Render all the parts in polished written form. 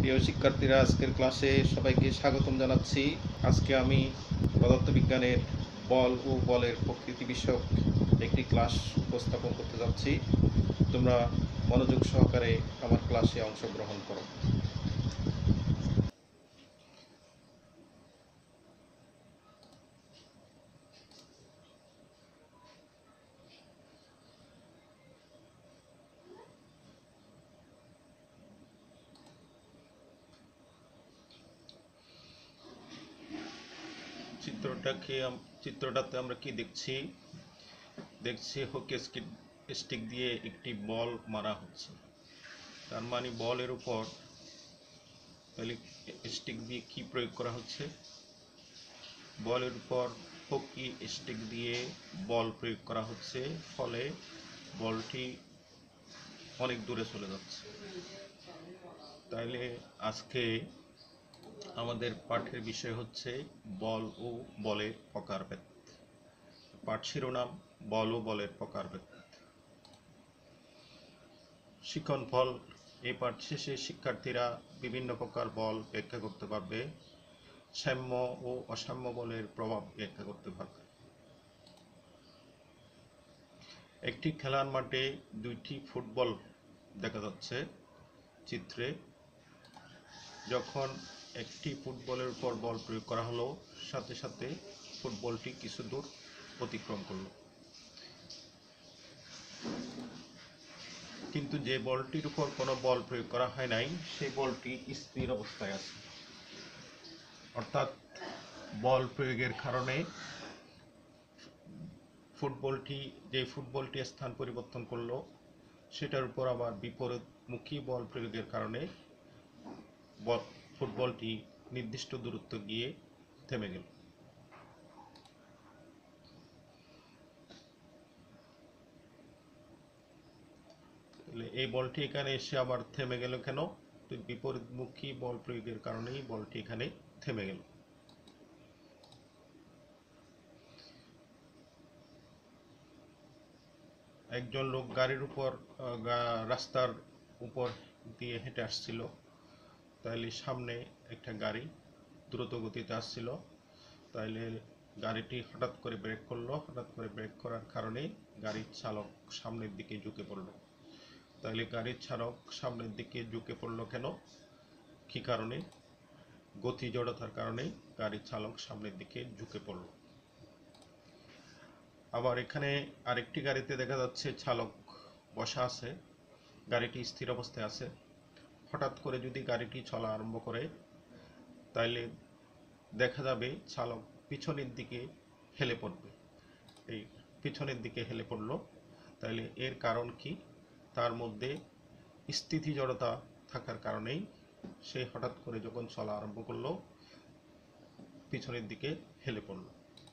প্রিয় শিক্ষার্থীরা, আজকের ক্লাসে সবাইকে স্বাগতম জানাচ্ছি। আজকে আমি পদার্থবিজ্ঞানের বল ও বলের প্রকৃতি বিষয়ক একটি ক্লাস উপস্থাপন করতে যাচ্ছি। তোমরা মনোযোগ সহকারে আমার ক্লাসে অংশগ্রহণ করো। চিত্রটাতে আমরা কি দেখছি? হকি স্টিক দিয়ে একটি বল মারা হচ্ছে। তার মানে বলের উপর তাহলে স্টিক দিয়ে কি প্রয়োগ করা হচ্ছে? বলের উপর হকি স্টিক দিয়ে বল প্রয়োগ করা হচ্ছে, ফলে বলটি অনেক দূরে চলে যাচ্ছে। তাইলে আজকে আমাদের পাঠের বিষয় হচ্ছে বল ও বলের প্রকারভেদ। পাঠ শিরোনাম বল ও বলের প্রকারভেদ। শিক্ষণ ফল: এই পাঠ শেষে শিক্ষার্থীরা বিভিন্ন প্রকার বল ব্যাখ্যা করতে পারবে, সাম্য ও অসাম্য বলের প্রভাব ব্যাখ্যা করতে পারবে। একটি খেলার মাঠে দুইটি ফুটবল দেখা যাচ্ছে চিত্রে। যখন একটি ফুটবলের উপর বল প্রয়োগ করা হলো, সাথে সাথে ফুটবলটি কিছু দূর অতিক্রম করলো, কিন্তু যে বলটির উপর কোনো বল প্রয়োগ করা হয় নাই, সেই বলটি স্থির অবস্থায় আছে। অর্থাৎ বল প্রয়োগের কারণে ফুটবলটি স্থান পরিবর্তন করলো, সেটার উপর আবার বিপরীতমুখী বল প্রয়োগের কারণে ফুটবলটি নির্দিষ্ট দূরত্ব গিয়ে থেমে গেল। এই বলটি এখানে এসে আবার থেমে গেল কেন? বিপরীতমুখী বল প্রয়োগের কারণেই বলটি এখানে থেমে গেল। একজন লোক রাস্তার উপর দিয়ে হেঁটে আসছিল। তাইলে সামনে একটা গাড়ি দ্রুত গতিতে আসছিল। তাইলে গাড়িটি হঠাৎ করে ব্রেক করলো। হঠাৎ করে ব্রেক করার কারণে গাড়ির চালক সামনের দিকে ঝুঁকে পড়ল। তাইলে গাড়ির চালক সামনের দিকে ঝুঁকে পড়লো কেন? কি কারণে? গতি জড়তার কারণে গাড়ির চালক সামনের দিকে ঝুঁকে পড়ল। আবার এখানে আরেকটি গাড়িতে দেখা যাচ্ছে চালক বসা আছে, গাড়িটি স্থির অবস্থায় আছে। হঠাৎ করে যদি গাড়িটি চলা আরম্ভ করে, তাইলে দেখা যাবে চালক পিছনের দিকে হেলে পড়বে। এই পিছনের দিকে হেলে পড়ল। তাইলে এর কারণ কি? তার মধ্যে স্থিতি জড়তা থাকার কারণেই সে হঠাৎ করে যখন চলা আরম্ভ করলো, পিছনের দিকে হেলে পড়ল।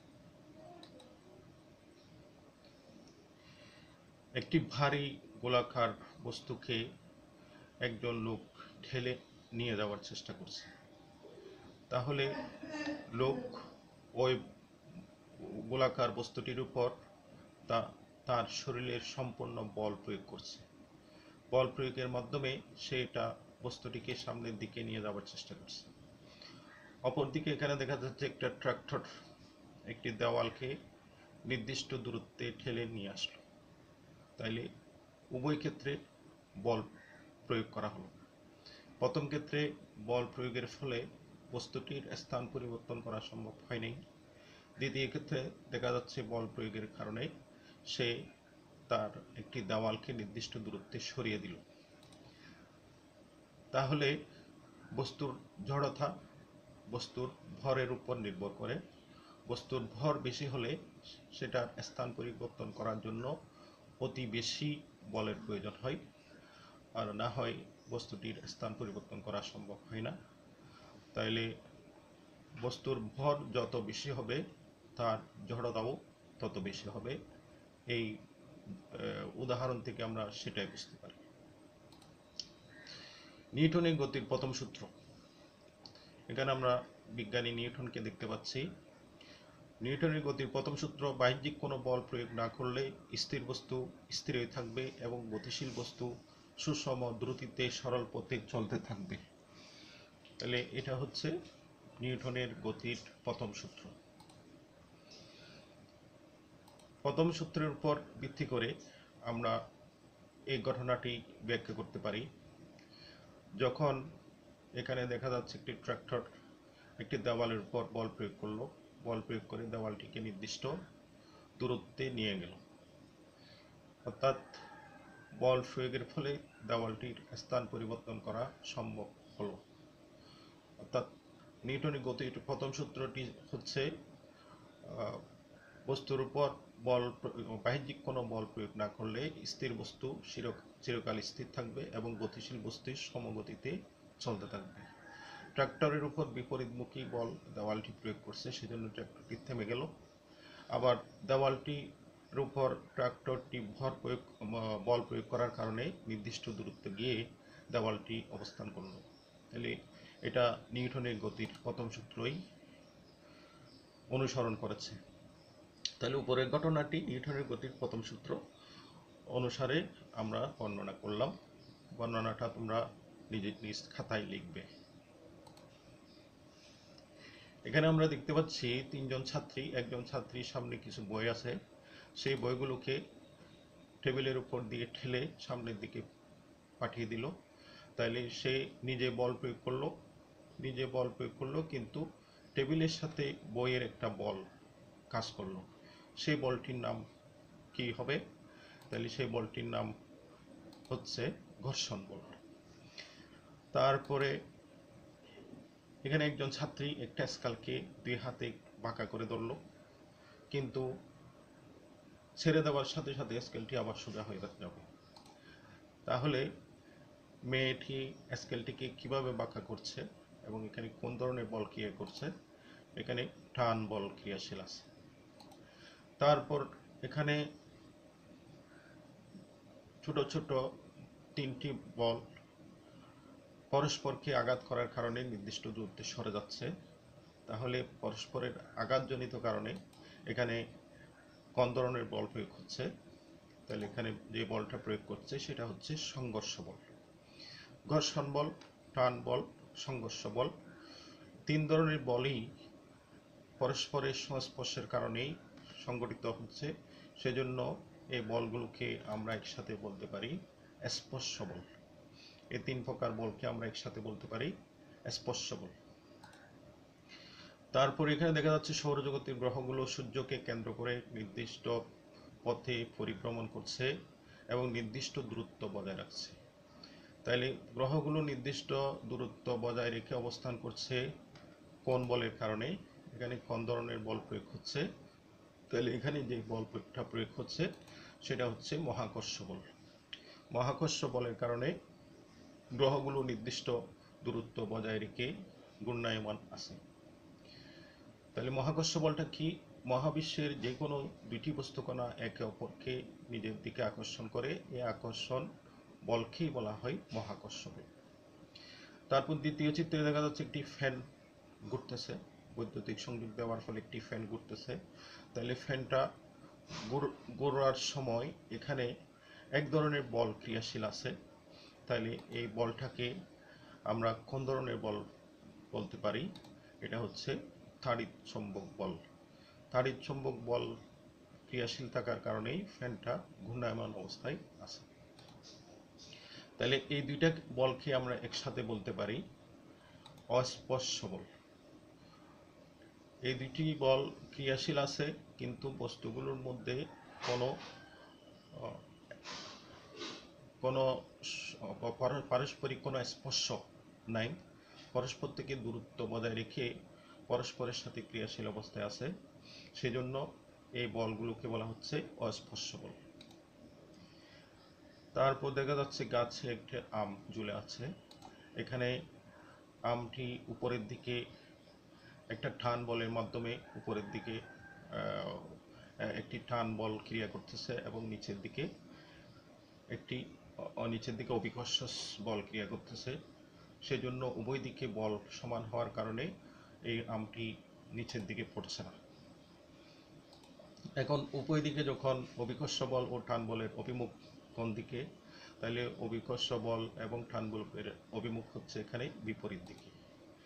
একটি ভারী গোলাকার বস্তুকে একজন লোক ঠেলে নিয়ে যাওয়ার চেষ্টা করছে। তাহলে লোক ওই গোলাকার বস্তুটির উপর তার শরীরের সম্পূর্ণ বল প্রয়োগ করছে। বল প্রয়োগের মাধ্যমে সেটা বস্তুটিকে সামনের দিকে নিয়ে যাওয়ার চেষ্টা করছে। অপরদিকে এখানে দেখা যাচ্ছে একটা ট্রাক্টর একটি দেওয়ালকে নির্দিষ্ট দূরত্বে ঠেলে নিয়ে আসলো। তাইলে উভয় ক্ষেত্রে বল প্রয়োগ করা হলো। প্রথম ক্ষেত্রে বল প্রয়োগের ফলে বস্তুটির স্থান পরিবর্তন করা সম্ভব হয়নি। দ্বিতীয় ক্ষেত্রে দেখা যাচ্ছে বল প্রয়োগের কারণে সে তার একটি দেওয়ালকে নির্দিষ্ট দূরত্বে সরিয়ে দিল। তাহলে বস্তুর জড়তা বস্তুর ভরের উপর নির্ভর করে। বস্তুর ভর বেশি হলে সেটার স্থান পরিবর্তন করার জন্য অতি বেশি বলের প্রয়োজন হয়, আর না হয় বস্তুটির স্থান পরিবর্তন করা সম্ভব হয় না। তাইলে বস্তুর ভর যত বেশি হবে, তার জড়তাও তত বেশি হবে। এই উদাহরণ থেকে আমরা সেটাই বুঝতে পারি। নিউটনের গতির প্রথম সূত্র। এখানে আমরা বিজ্ঞানী নিউটনকে দেখতে পাচ্ছি। নিউটনের গতির প্রথম সূত্র: বাহ্যিক কোনো বল প্রয়োগ না করলে স্থির বস্তু স্থিরই থাকবে এবং গতিশীল বস্তু সুষম দ্রুতিতে সরল পথে চলতে থাকবে। তাহলে এটা হচ্ছে নিউটনের গতির প্রথম সূত্র। প্রথম সূত্রের উপর ভিত্তি করে আমরা এই ঘটনাটি ব্যাখ্যা করতে পারি। যখন এখানে দেখা যাচ্ছে একটি ট্রাক্টর একটি দেওয়ালের উপর বল প্রয়োগ করলো, বল প্রয়োগ করে দেওয়ালটিকে নির্দিষ্ট দূরত্বে নিয়ে গেল, অর্থাৎ বল প্রয়োগের ফলে দেওয়ালটির স্থান পরিবর্তন করা সম্ভব হলো। অর্থাৎ নিউটনের গতির প্রথম সূত্রটি হচ্ছে বস্তুর উপর বল, বাহ্যিক কোনো বল প্রয়োগ না করলে স্থির বস্তু চিরকাল স্থির থাকবে এবং গতিশীল বস্তুর সমগতিতে চলতে থাকবে। ট্রাক্টরের উপর বিপরীতমুখী বল দেওয়ালটি প্রয়োগ করছে, সেজন্য ট্রাক্টরটি থেমে গেল। আবার দেওয়ালটির উপর ট্রাক্টরটি বল প্রয়োগ করার কারণে নির্দিষ্ট দূরত্বে গিয়ে দেওয়ালটি অবস্থান করল। তাহলে এটা নিউটনের গতির প্রথম সূত্রই অনুসরণ করেছে। তাহলে উপরের ঘটনাটি নিউটনের গতির প্রথম সূত্র অনুসারে আমরা বর্ণনা করলাম। বর্ণনাটা তোমরা নিজ খাতায় লিখবে। এখানে আমরা দেখতে পাচ্ছি তিনজন ছাত্রী, একজন ছাত্রীর সামনে কিছু বই আছে, সেই বইগুলোকে টেবিলের উপর দিয়ে ঠেলে সামনের দিকে পাঠিয়ে দিল। তাইলে সে নিজে বল প্রয়োগ করলো, কিন্তু টেবিলের সাথে বইয়ের একটা বল কাজ করলো। সেই বলটির নাম কি হবে? তাহলে সেই বলটির নাম হচ্ছে ঘর্ষণ বল। তারপরে এখানে একজন ছাত্রী একটা স্কেলকে দুই হাতে বাঁকা করে ধরলো, কিন্তু ছেড়ে দেওয়ার সাথে সাথে স্কেলটি আবার সোজা হয়ে যাবে। তাহলে মেয়েটি স্কেলটিকে কিভাবে বাঁকা করছে এবং এখানে কোন ধরনের বল ক্রিয়া করছে? এখানে টান বল ক্রিয়াশীল আছে। তারপর এখানে ছোট ছোট তিনটি বল পরস্পরকে আঘাত করার কারণে নির্দিষ্ট দূরত্বে সরে যাচ্ছে। তাহলে পরস্পরের আঘাতজনিত কারণে এখানে কোন ধরনের বল প্রয়োগ হচ্ছে? তাহলে এখানে যে বলটা প্রয়োগ করছে সেটা হচ্ছে সংঘর্ষ বল। ঘর্ষণ বল, টান বল, সংঘর্ষ বল, তিন ধরনের বলই পরস্পরের সংস্পর্শের কারণেই সংঘটিত হচ্ছে। সেজন্য এই বলগুলোকে আমরা একসাথে বলতে পারি স্পর্শ বল। এই তিন প্রকার বলকে আমরা একসাথে বলতে পারি স্পর্শ বল। তারপর এখানে দেখা যাচ্ছে সৌরজগতের গ্রহগুলো সূর্যকে কেন্দ্র করে নির্দিষ্ট পথে পরিভ্রমণ করছে এবং নির্দিষ্ট দূরত্ব বজায় রাখছে। তাইলে গ্রহগুলো নির্দিষ্ট দূরত্ব বজায় রেখে অবস্থান করছে কোন বলের কারণে? এখানে কোন ধরনের বল প্রয়োগ হচ্ছে? তাহলে এখানে যে বলটা প্রয়োগ হচ্ছে সেটা হচ্ছে মহাকর্ষ বল। মহাকর্ষ বলের কারণে গ্রহগুলো নির্দিষ্ট দূরত্ব বজায় রেখে ঘূর্ণায়মান আছে। তাহলে মহাকর্ষ বলটা কি? মহাবিশ্বের যে কোনো দুইটি বস্তুকণা একে অপরকে নিজের দিকে আকর্ষণ করে, এই আকর্ষণ বলকেই বলা হয় মহাকর্ষ বল। তারপর দ্বিতীয় চিত্রে দেখা যাচ্ছে একটি ফ্যান ঘুরতেছে, বৈদ্যুতিক সংযোগ দেওয়ার ফলে একটি ফ্যান ঘুরতেছে। তাহলে ফ্যানটা ঘোরার সময় এখানে এক ধরনের বল ক্রিয়াশীল আছে। তাহলে এই বলটাকে আমরা কোন ধরনের বল বলতে পারি? এটা হচ্ছে তড়িৎ চৌম্বক বল। তড়িৎ চৌম্বক বল ক্রিয়াশীল থাকার কারণেই ফ্যানটা ঘূর্ণায়মান অবস্থায় আছে। তাহলে এই দুইটা বলকে আমরা একসাথে বলতে পারি অস্পর্শ বল। এই দুইটি বল ক্রিয়াশীল আছে, কিন্তু বস্তুগুলোর মধ্যে কোনো পারস্পরিক কোনো স্পর্শ নাই। পরস্পর থেকে দূরত্ব বজায় রেখে পরস্পরের সাথে ক্রিয়াশীল অবস্থায় আছে, সেজন্য এই বলগুলোকে বলা হচ্ছে অস্পর্শ বল। তারপর দেখা যাচ্ছে গাছে একটা আম ঝুলে আছে। এখানে আমটি উপরের দিকে একটা টান বলের মাধ্যমে উপরের দিকে একটি টান বল ক্রিয়া করতেছে এবং নিচের দিকে অভিকর্ষ বল ক্রিয়া করতেছে। সেজন্য উভয় দিকে বল সমান হওয়ার কারণে এই আমটি নিচের দিকে পড়ছে না। এখন উভয় দিকে যখন অভিকর্ষ বল ও টান বলের অভিমুখ কোন দিকে? তাহলে অভিকর্ষ বল এবং টান বলের অভিমুখ হচ্ছে এখানে বিপরীত দিকে।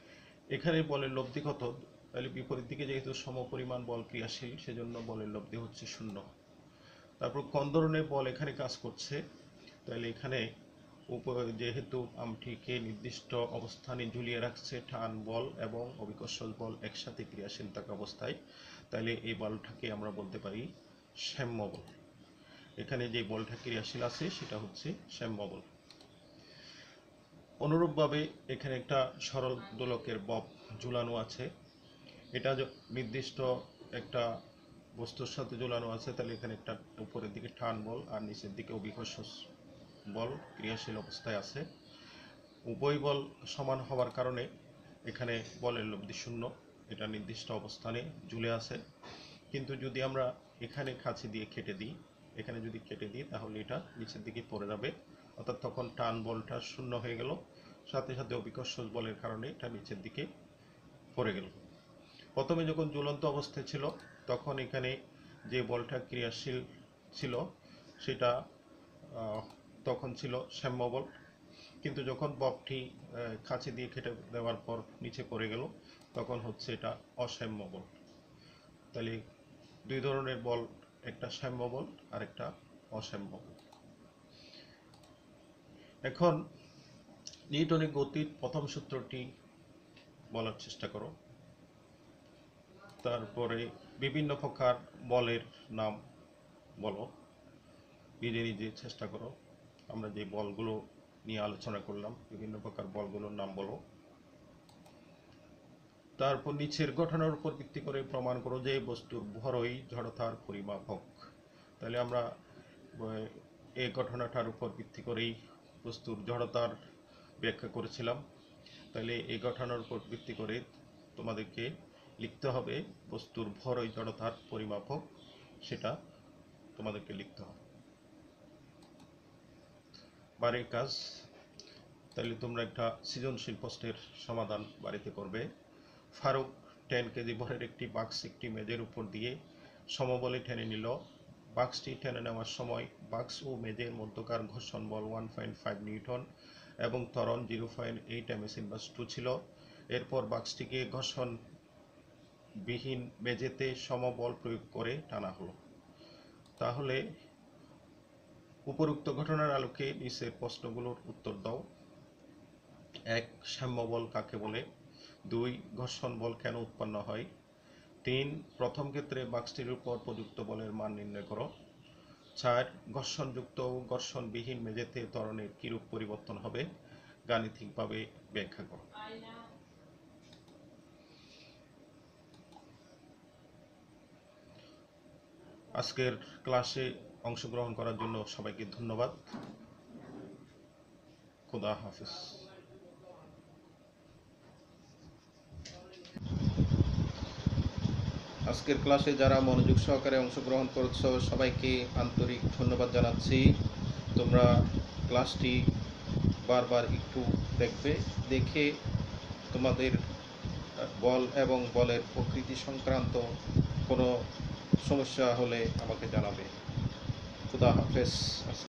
এখানে বলের লব্ধি কত? তাহলে বিপরীত দিকে যেহেতু সমপরিমাণ বল ক্রিয়াশীল, সেজন্য বলের লব্ধি হচ্ছে 0। তারপর কোন ধরনের বল এখানে কাজ করছে? তাহলে এখানে যেহেতু আমটিকে নির্দিষ্ট অবস্থানে ঝুলিয়ে রাখছে টান বল এবং অভিকর্ষজ বল একসাথে ক্রিয়াশীল থাকা অবস্থায়, তাহলে এই বলটাকে আমরা বলতে পারি সাম্য বল। এখানে যে বলটা ক্রিয়াশীল আছে সেটা হচ্ছে সাম্য বল। অনুরূপভাবে এখানে একটা সরল দোলকের বব ঝুলানো আছে, এটা নির্দিষ্ট একটা বস্তুর সাথে ঝুলানো আছে, তাহলে এখানে একটা উপরের দিকে টান বল আর নিচের দিকে অভিকর্ষজ বল ক্রিয়াশীল অবস্থায় আছে। উভয় বল সমান হওয়ার কারণে এখানে বলের লব্ধি 0, এটা নির্দিষ্ট অবস্থানে ঝুলে আছে। কিন্তু যদি আমরা এখানে কাঁচি দিয়ে কেটে দিই, এখানে যদি কেটে দিই তাহলে এটা নিচের দিকে পড়ে যাবে, অর্থাৎ তখন টান বলটা 0 হয়ে গেল, সাথে সাথে অভিকর্ষজ বলের কারণে এটা নিচের দিকে পড়ে গেল। প্রথমে যখন ঝুলন্ত অবস্থায় ছিল তখন এখানে যে বলটা ক্রিয়াশীল ছিল সেটা তখন ছিল সাম্য বল, কিন্তু যখন ববটি কাঁচি দিয়ে কেটে দেওয়ার পর নিচে পড়ে গেল তখন হচ্ছে এটা অসাম্য বল। তাহলে দুই ধরনের বল, একটা সাম্য বল আর একটা অসাম্য বল। এখন নিউটনের গতির প্রথম সূত্রটি বলার চেষ্টা করো, তারপরে বিভিন্ন প্রকার বলের নাম বলো, নিজে নিজে চেষ্টা করো। আমরা যে বলগুলো নিয়ে আলোচনা করলাম বিভিন্ন প্রকার বলগুলোর নাম বলো। তারপর নিচের ঘটনার উপর ভিত্তি করে প্রমাণ করো যে বস্তুর ভরই জড়তার পরিমাপক। তাহলে আমরা এই ঘটনাটার উপর ভিত্তি করেই বস্তুর জড়তার ব্যাখ্যা করেছিলাম। তাহলে এই ঘটনার উপর ভিত্তি করে তোমাদেরকে লিখতে হবে বস্তুর ভরই জড়তার পরিমাপক, সেটা তোমাদেরকে লিখতে হবে। বাড়ির কাজ, তাহলে তোমরা একটা সৃজনশীল প্রশ্নের সমাধান বাড়িতে করবে। ফারুক 10 কেজি ভরের একটি বাক্স একটি মেজের উপর দিয়ে সমবলে টেনে নিল। বাক্সটি টেনে নেওয়ার সময় বাক্স ও মেজের মধ্যকার ঘর্ষণ বল 1.5 নিউটন এবং ত্বরণ 0.8 ms/2 ছিল। এরপর বাক্সটিকে ঘর্ষণবিহীন মেঝেতে সমবল প্রয়োগ করে টানা হলো। তাহলে উপরোক্ত ঘটনার আলোকে নিচের প্রশ্নগুলোর উত্তর দাও। 1. সাম্য বল কাকে বলে? 2. ঘর্ষণ বল কেন উৎপন্ন হয়? 3. প্রথম ক্ষেত্রে বাক্সটির উপর প্রযুক্ত বলের মান নির্ণয় করো। 4. ঘর্ষণযুক্ত ও ঘর্ষণবিহীন মেঝেতে ত্বরণের কিরূপ পরিবর্তন হবে, গাণিতিকভাবে ব্যাখ্যা করো। আজকের ক্লাসে অংশগ্রহণ করার জন্য সবাইকে ধন্যবাদ। খোদা হাফেজ। আজকের ক্লাসে যারা মনোযোগ সহকারে অংশগ্রহণ করেছো সবাইকে আন্তরিক ধন্যবাদ জানাচ্ছি। তোমরা ক্লাসটি বারবার একটু দেখবে, দেখে তোমাদের বল এবং বলের প্রকৃতি সংক্রান্ত কোনো সমস্যা হলে আমাকে জানাবে। খোদা হাফেজ।